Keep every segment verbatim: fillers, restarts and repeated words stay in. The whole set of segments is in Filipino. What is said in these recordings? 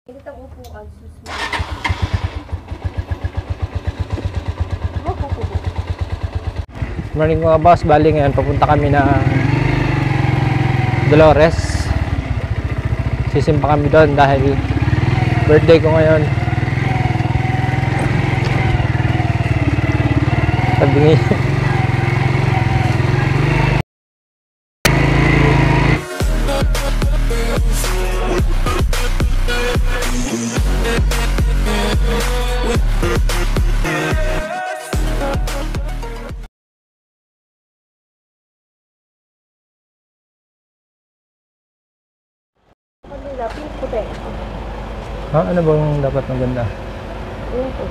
Kita upuan, susunod. Morning mga boss, bali ngayon papunta kami na Dolores. Sisimpa kami doon dahil birthday ko ngayon. Sabi Pink puti. ha, ano bang dapat maganda? Ayan po.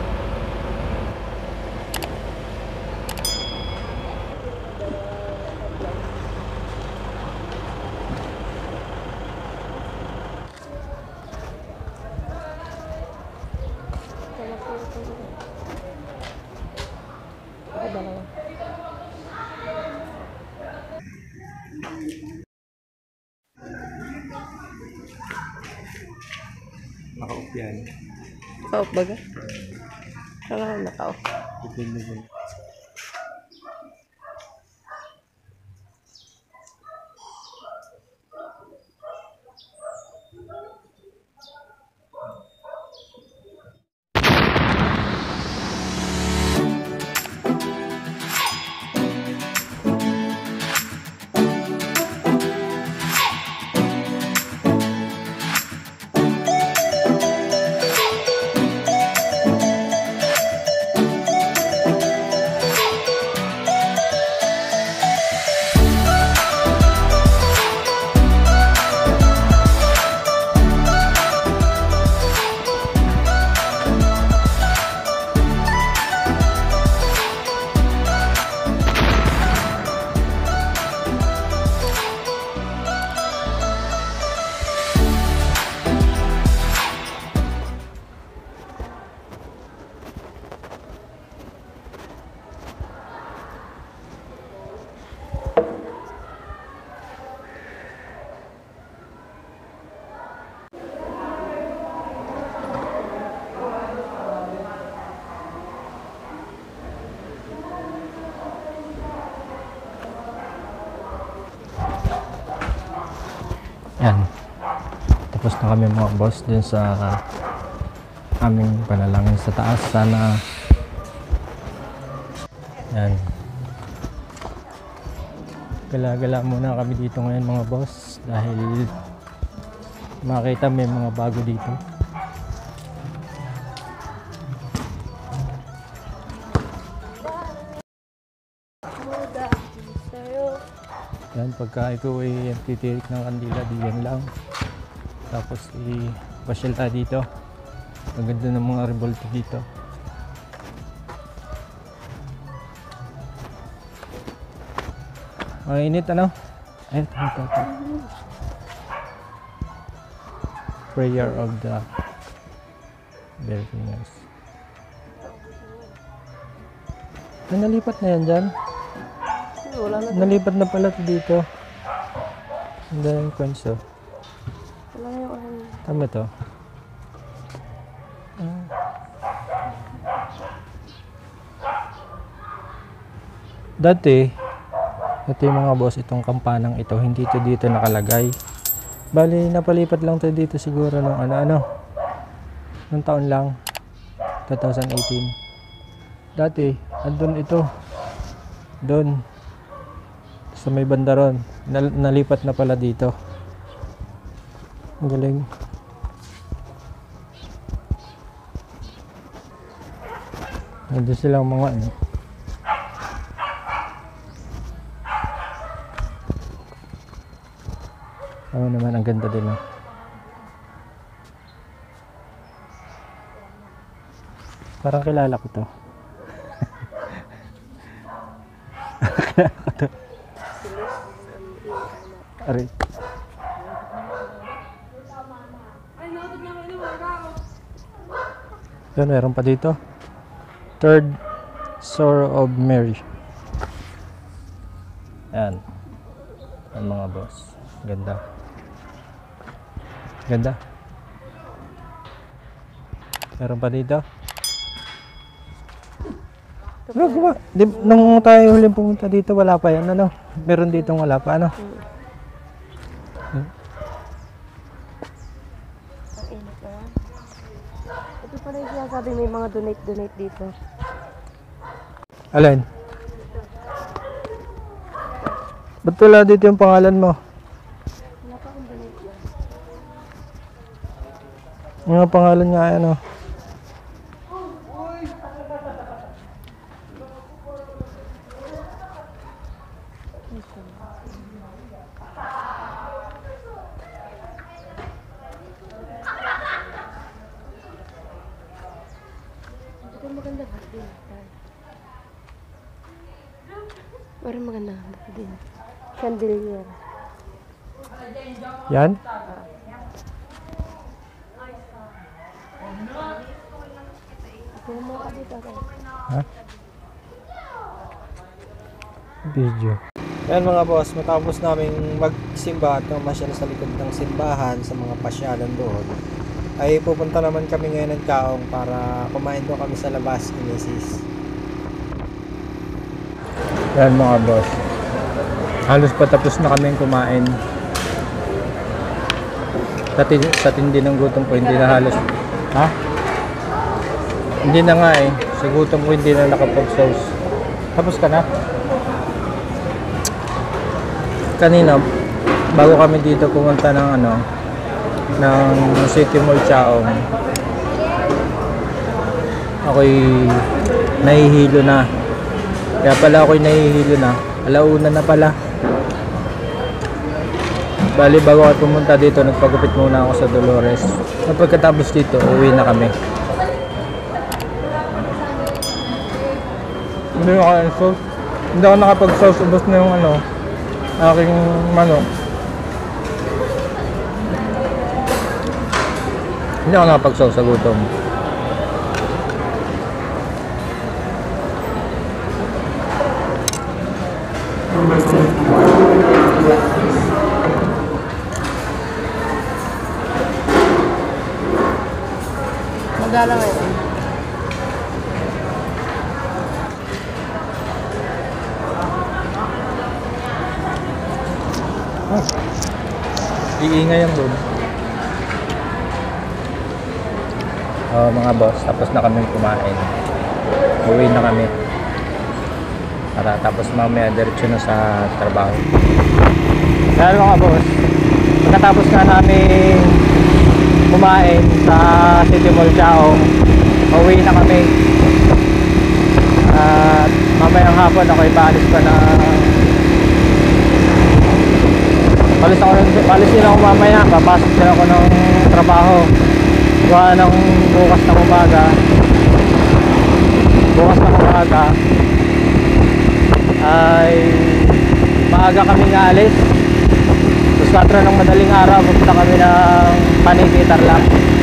Naka-off yan. Naka-off ba ga? Kailangan naka-off. Depende din. Yan. Tapos na kami mga boss dun sa aming panalangin sa taas. Sana yan. Gala-gala muna kami dito ngayon mga boss dahil makita may mga bago dito. Yan, pagka ikaw ay titirik ng kandila, di yan lang. Tapos i-pasyal tayo dito. Ang ganda ng mga revolto dito. Ang init ano? Ay, ito, ito, ito. Prayer of the Bearfingers. Ay, nalipat na yan dyan. Wala na. Nalipat na pala ito dito. Ang daming kwenso. Wala na yung ano. Tama to. Ah. Dati, ito yung mga boss, itong kampanang ito, hindi ito dito nakalagay. Bali, napalipat lang ito dito siguro nung ano-ano. Nung taon lang. twenty eighteen. Dati, andun ito. Doon. Sa may banda ron. Nal nalipat na pala dito. Ang galing. Nandun silang mga ano. Ano naman, ang ganda din. Oh. Parang kilala ko to. Kilala ko to. Ari. Yan, meron pa dito. Third Sorrow of Mary. Yan. Ang mga boss. Ganda. Ganda. Meron pa dito. Ano, kuma? Di, nung tayo huling pumunta dito, wala pa yan, ano? Meron dito wala pa, ano? Hmm. Hmm. Ang init na. Ito pala yung sinasabi may mga donate-donate dito. Alin? Ba't wala dito yung pangalan mo? Wala pa akong donate yan. Yung pangalan nga, ano? Ito maganda ba din? Parang maganda ba din? Chandelier. Yan? Ito mo ka dito. Ha? Video. Yan mga boss, matapos namin magsimba at masyal sa likod ng simbahan sa mga pasyalan doon, ay pupunta naman kami ngayon ng Kaong para kumain doon kami sa labas ni Missus Yan mga boss, halos patapos na kami kumain. Sa, tin- sa tindi ng gutom ko, hindi na halos. Ha? Hindi na nga eh. Sa gutom ko, hindi na nakapag-sauce. Tapos ka na? Kanina, bago kami dito pumunta ng ano, ng City Mall Chaong, ako'y nahihilo na. Kaya pala ako'y nahihilo na. Alauna na pala. Bali, bago ako pumunta dito, nagpagupit muna ako sa Dolores. At pagkatapos dito, uwi na kami. Hindi ako sauce. Hindi ako nakapag-sauce. Ubos na yung ano, aking manok. Hindi ako nakapag-sauce sa gutom. Magala ngayon. Ah. Iingay ang doon. Oh, mga boss, tapos na kami kumain. Uwi na kami. Para tapos mamaya diretso na sa trabaho. Kaya mga boss, pagkatapos nga namin kumain sa City Mall Chaong, uwi na kami. At mamayang hapon ako ipaalis pa na Palis ako, palis din ako mamaya, papasok din ako ng trabaho. Gawa ng bukas ng umaga. Bukas ng umaga ay maaga kaming alis. Tapos kwatro ng madaling araw, pupunta kami ng Paniki, Tarlac.